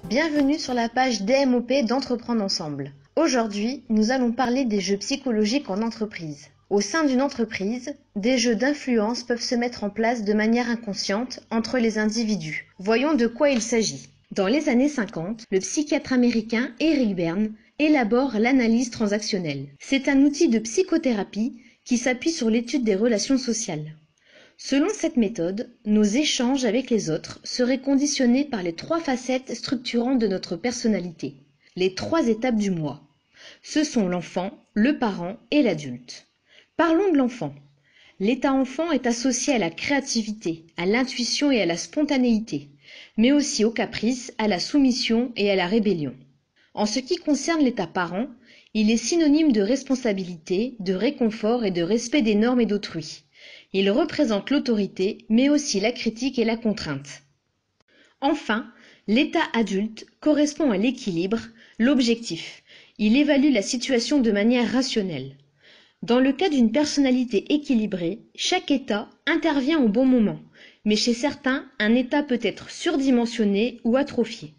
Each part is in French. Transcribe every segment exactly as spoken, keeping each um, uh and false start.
Bienvenue sur la page D M O P d'Entreprendre Ensemble. Aujourd'hui, nous allons parler des jeux psychologiques en entreprise. Au sein d'une entreprise, des jeux d'influence peuvent se mettre en place de manière inconsciente entre les individus. Voyons de quoi il s'agit. Dans les années cinquante, le psychiatre américain Eric Berne élabore l'analyse transactionnelle. C'est un outil de psychothérapie qui s'appuie sur l'étude des relations sociales. Selon cette méthode, nos échanges avec les autres seraient conditionnés par les trois facettes structurantes de notre personnalité, les trois étapes du moi. Ce sont l'enfant, le parent et l'adulte. Parlons de l'enfant. L'état enfant est associé à la créativité, à l'intuition et à la spontanéité, mais aussi au caprice, à la soumission et à la rébellion. En ce qui concerne l'état parent, il est synonyme de responsabilité, de réconfort et de respect des normes et d'autrui. Il représente l'autorité, mais aussi la critique et la contrainte. Enfin, l'état adulte correspond à l'équilibre, l'objectif. Il évalue la situation de manière rationnelle. Dans le cas d'une personnalité équilibrée, chaque état intervient au bon moment, mais chez certains, un état peut être surdimensionné ou atrophié.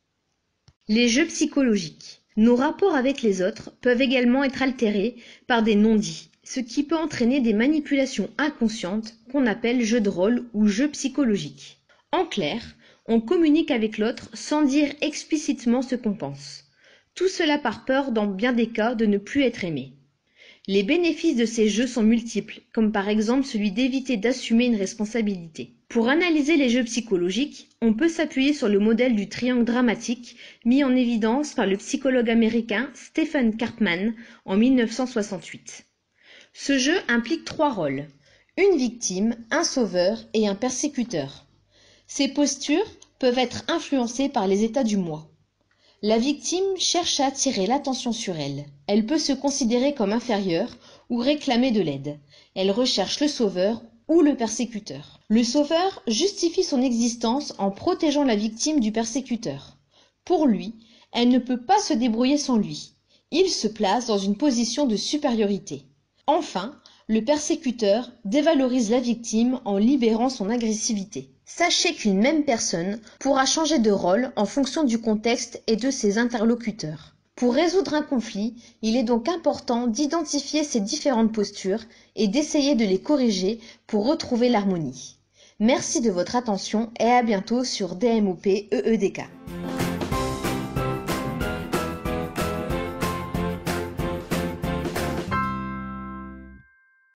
Les jeux psychologiques. Nos rapports avec les autres peuvent également être altérés par des non-dits, ce qui peut entraîner des manipulations inconscientes qu'on appelle jeux de rôle ou jeux psychologiques. En clair, on communique avec l'autre sans dire explicitement ce qu'on pense. Tout cela par peur, dans bien des cas, de ne plus être aimé. Les bénéfices de ces jeux sont multiples, comme par exemple celui d'éviter d'assumer une responsabilité. Pour analyser les jeux psychologiques, on peut s'appuyer sur le modèle du triangle dramatique mis en évidence par le psychologue américain Stephen Karpman en mille neuf cent soixante-huit. Ce jeu implique trois rôles, une victime, un sauveur et un persécuteur. Ces postures peuvent être influencées par les états du moi. La victime cherche à attirer l'attention sur elle. Elle peut se considérer comme inférieure ou réclamer de l'aide. Elle recherche le sauveur ou le persécuteur. Le sauveur justifie son existence en protégeant la victime du persécuteur. Pour lui, elle ne peut pas se débrouiller sans lui. Il se place dans une position de supériorité. Enfin, le persécuteur dévalorise la victime en libérant son agressivité. Sachez qu'une même personne pourra changer de rôle en fonction du contexte et de ses interlocuteurs. Pour résoudre un conflit, il est donc important d'identifier ces différentes postures et d'essayer de les corriger pour retrouver l'harmonie. Merci de votre attention et à bientôt sur D M O P E E D K.